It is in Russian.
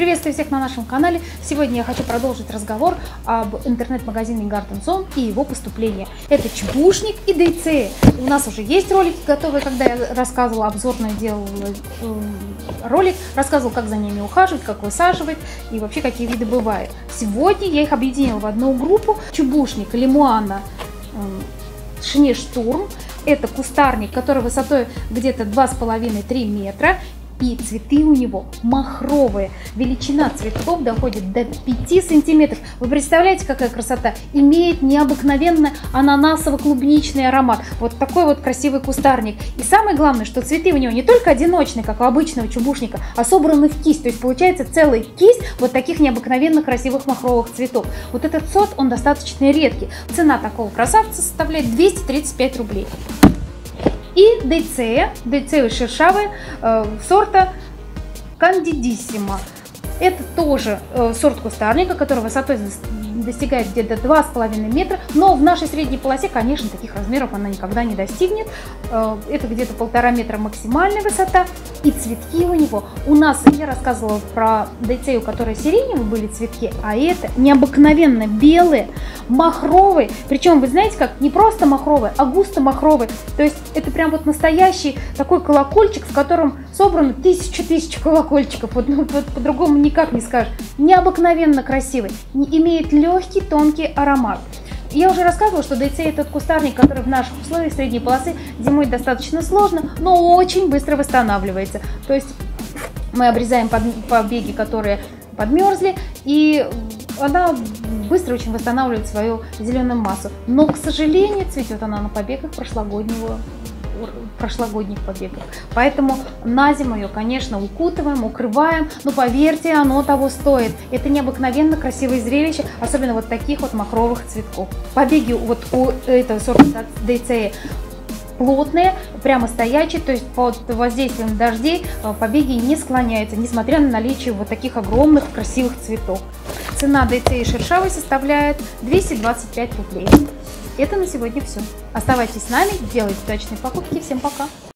Приветствую всех на нашем канале. Сегодня я хочу продолжить разговор об интернет-магазине Garden Zone и его поступлении. Это чебушник и дейцея. У нас уже есть ролики готовые, когда я рассказывала, обзорно делала ролик, рассказывала, как за ними ухаживать, как высаживать и вообще какие виды бывают. Сегодня я их объединила в одну группу. Чебушник лимуана Шнештурм. Это кустарник, который высотой где-то 2,5-3 метра. И цветы у него махровые. Величина цветков доходит до 5 сантиметров. Вы представляете, какая красота? Имеет необыкновенно ананасово-клубничный аромат. Вот такой вот красивый кустарник. И самое главное, что цветы у него не только одиночные, как у обычного чебушника, а собраны в кисть. То есть получается целая кисть вот таких необыкновенно красивых махровых цветов. Вот этот сорт, он достаточно редкий. Цена такого красавца составляет 235 рублей. И дейцея шершавая сорта Кандидиссимо. Это тоже сорт кустарника, который высотой достигает где-то 2,5 метра, но в нашей средней полосе, конечно, таких размеров она никогда не достигнет. Это где-то 1,5 метра максимальная высота, и цветки у него. У нас, я рассказывала про дейцею, у которой сиреневые были цветки, а это необыкновенно белые, махровые, причем, вы знаете как, не просто махровые, а густо махровые, то есть это прям вот настоящий такой колокольчик, в котором собрано тысячи колокольчиков, вот по-другому никак не скажешь. Необыкновенно красивый, имеет легкий тонкий аромат. Я уже рассказывала, что дейцея этот кустарник, который в наших условиях средней полосы зимой достаточно сложно, но очень быстро восстанавливается. То есть мы обрезаем побеги, которые подмерзли, и она быстро очень восстанавливает свою зеленую массу. Но, к сожалению, цветет она на побегах прошлогодних побегов. Поэтому на зиму ее, конечно, укутываем, укрываем, но поверьте, оно того стоит. Это необыкновенно красивое зрелище, особенно вот таких вот махровых цветков. Побеги вот у этого сорта дейцеи плотные, прямо стоячие, то есть под воздействием дождей побеги не склоняются, несмотря на наличие вот таких огромных красивых цветов. Цена дейцеи шершавой составляет 225 рублей. Это на сегодня все. Оставайтесь с нами, делайте удачные покупки. Всем пока!